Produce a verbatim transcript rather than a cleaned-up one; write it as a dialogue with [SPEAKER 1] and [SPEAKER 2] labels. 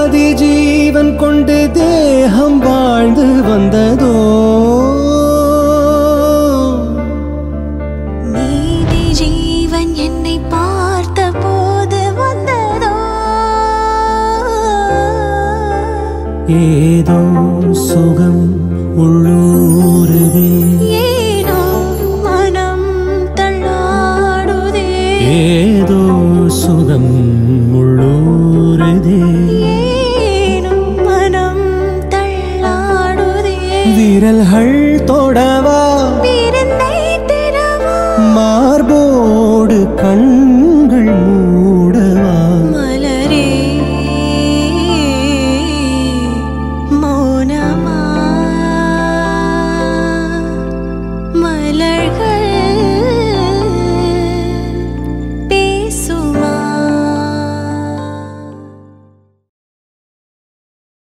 [SPEAKER 1] பாதி ஜீவன் கொண்டு தேகம் வாழ்ந்து வந்ததோ
[SPEAKER 2] மீதி ஜீவன் என்னை பார்த்த போது வந்ததோ
[SPEAKER 1] ஏதோ சுகம் உள்ளூருதே
[SPEAKER 2] ஏனோ மனம் தள்ளாடுதே
[SPEAKER 1] ஏதோ சுகம் உள்ளூருதே
[SPEAKER 2] ஏனோ மனம் தள்ளாடுதே
[SPEAKER 1] விரல்கள்